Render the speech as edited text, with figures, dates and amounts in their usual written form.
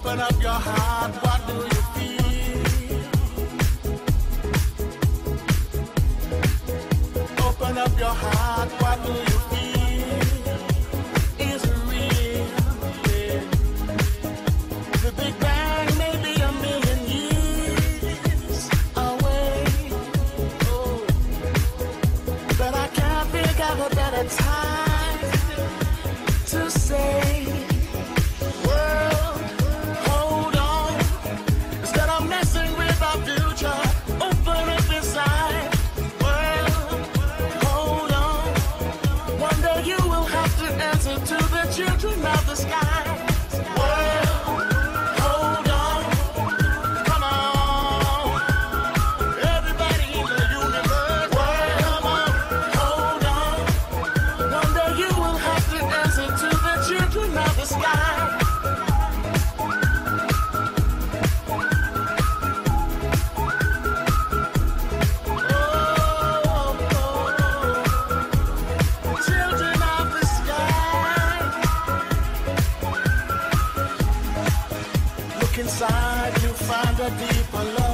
Open up your heart, what do you feel? Open up your heart, what do you feel? Is it real? Yeah. The Big Bang may be a million years away. Oh, but I can't think of a better time to say, world, hold on. Instead of messing with our future, open up inside. World, hold on. One day you will have to answer to the children of the sky. World, hold on. Come on. Everybody in the universe. World, come on. Hold on. One day you will have to answer to the children of the sky. Children of the sky. Look inside, you find a deeper love.